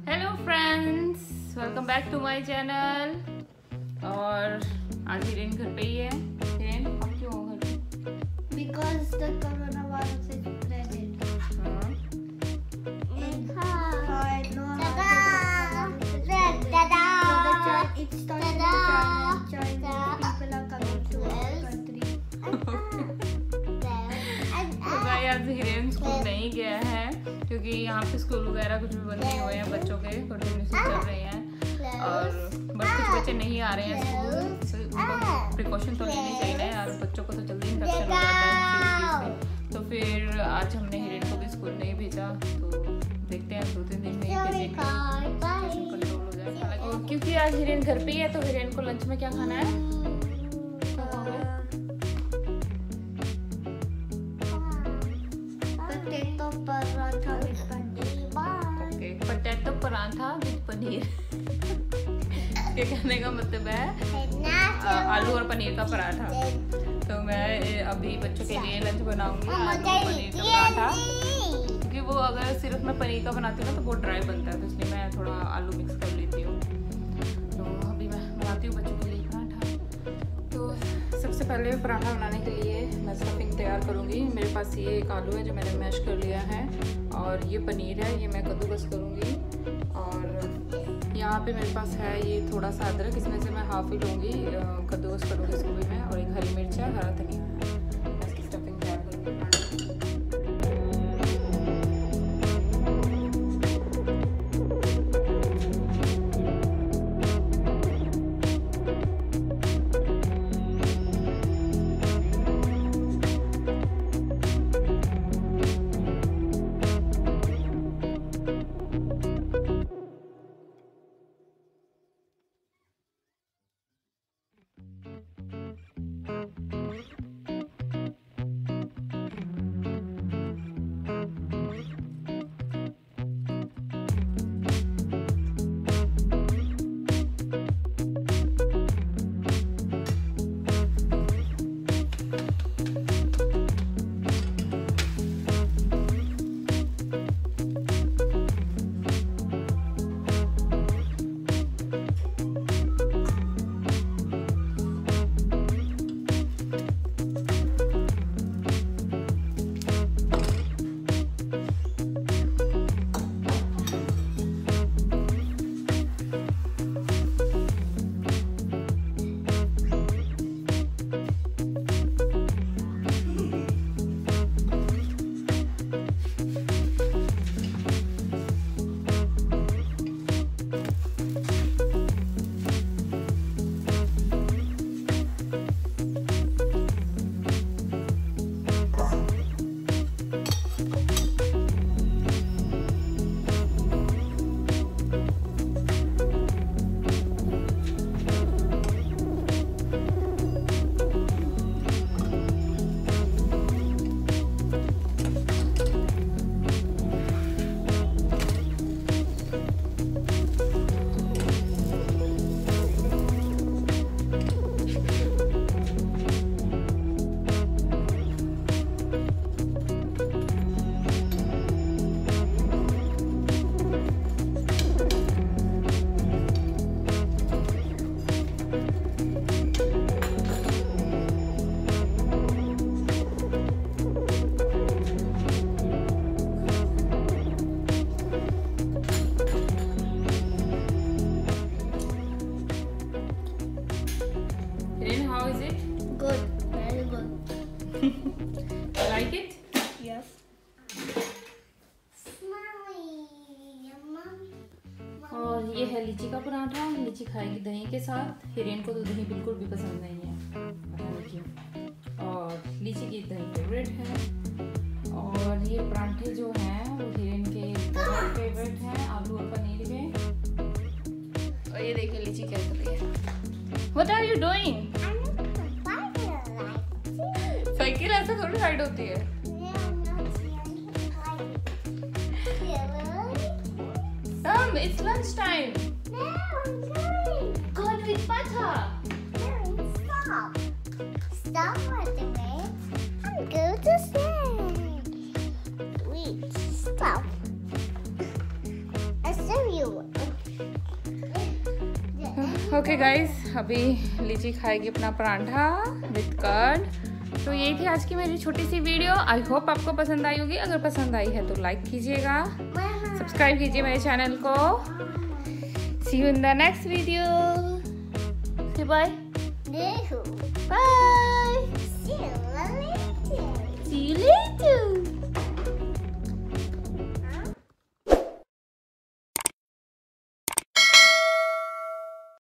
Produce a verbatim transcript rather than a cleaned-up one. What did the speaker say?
Hello friends, welcome back to my channel. और आज हिरेन घर पे ही है। हिरेन, आप क्यों हो घर पे? Because the coronavirus is spreading. हाँ। And I know how it's starting in China. Chinese people are coming to our country. तो भाई आज हिरेन स्कूल नहीं गया है क्योंकि यहाँ पे स्कूल वगैरह कुछ भी बंद नहीं हुए हैं। बच्चों के कंटिन्यूसली चल रहे हैं और बस कुछ बच्चे नहीं आ रहे हैं स्कूल। प्रिकॉशन तो लेनी चाहिए ना यार, बच्चों को तो जल्दी इन्फेक्शन हो जाता है किसी चीज़ से। तो फिर आज हमने हिरेन को भी स्कूल नहीं भेजा, तो देखते हैं दो तीन दिन में ही भेजेंगे, सिचुएशन कंट्रोल हो जाएगा। क्योंकि आज हिरेन घर पे ही है तो हिरेन को लंच में क्या खाना है? Potato paratha with paneer. Okay, potato paratha with paneer. ये कहने का मतलब है आलू और पनीर का पराठा। तो मैं अभी बच्चों के लिए लंच बनाऊंगी आलू और पनीर का पराठा, क्योंकि वो अगर सिर्फ मैं पनीर का बनाती हूँ ना तो बहुत ड्राई बनता है, तो इसलिए मैं थोड़ा आलू मिक्स कर लेती हूँ। तो अभी मैं बनाती हूँ बच्चों के लिए पराठा। तो सबसे पहले पराठा बनाने के लिए मैं स्टफिंग तैयार करूँगी। मेरे पास ये एक आलू है जो मैंने मैश कर लिया है, और ये पनीर है, ये मैं कद्दूकस करूँगी। और यहाँ पे मेरे पास है ये थोड़ा सा अदरक, इसमें से मैं हाफ ही लूँगी, कद्दूकस करूँगी इसको भी मैं। और एक हरी मिर्च है, हरा धनिया है। मैं इसकी स्टफिंग तैयार करूँगी। How is it? Good, very good. You like it? Yes. और ये है लीची का पराठा। लीची खाएगी दही के साथ। हिरेन को तो दही बिल्कुल भी पसंद नहीं है, पता नहीं क्यों। और लीची की दही फेवरेट है। और ये पराठे जो हैं वो हिरेन के बहुत फेवरेट हैं, आलू और पनीर के। और ये देखिए लीची क्या कर रही है। What are you doing? Cycle ऐसे थोड़ी राइड होती है। Come, it's lunch time. No, I'm trying. Good with paratha. No, stop. Stop watching me. I'm going to sleep. Wait, stop. I serve you. Okay guys, अभी लीची खाएगी अपना परांठा with curd. तो यही थी आज की मेरी छोटी सी वीडियो। आई होप आपको पसंद आई होगी। अगर पसंद आई है तो लाइक कीजिएगा, सब्सक्राइब कीजिए मेरे चैनल को। See you in the next video. Bye bye.